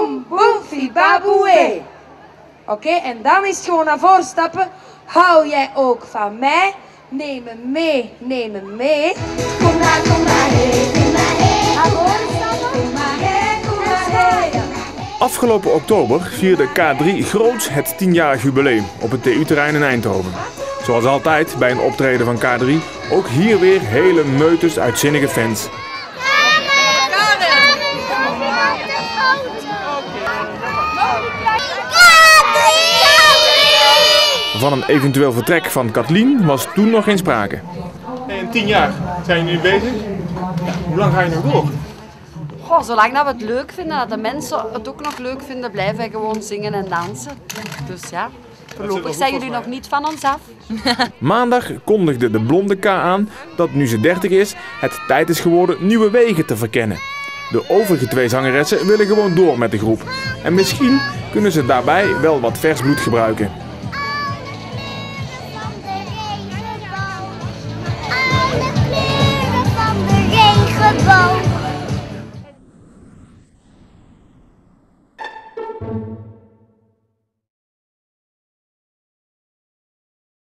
boem, boem, fibaboe. Oké, en dan is het gewoon naar voren stappen. Hou jij ook van mij? Neem me mee, neem me mee. Kom maar, hé, kom maar, hé. Naar voren stappen. Kom maar, hé, kom maar, hé. Afgelopen oktober vierde K3 groots het 10-jarig jubileum op het TU-terrein in Eindhoven. Zoals altijd bij een optreden van K3, ook hier weer hele meutes uitzinnige fans. Van een eventueel vertrek van Kathleen was toen nog geen sprake. In 10 jaar zijn jullie bezig. Ja, hoe lang ga je nog door? Goh, zolang dat we het leuk vinden, dat de mensen het ook nog leuk vinden, blijven wij gewoon zingen en dansen. Dus ja, voorlopig zijn jullie nog niet van ons af. Maandag kondigde de blonde K aan dat nu ze 30 is, het tijd is geworden nieuwe wegen te verkennen. De overige 2 zangeressen willen gewoon door met de groep. En misschien kunnen ze daarbij wel wat vers bloed gebruiken. Alle kleuren van de regenboog.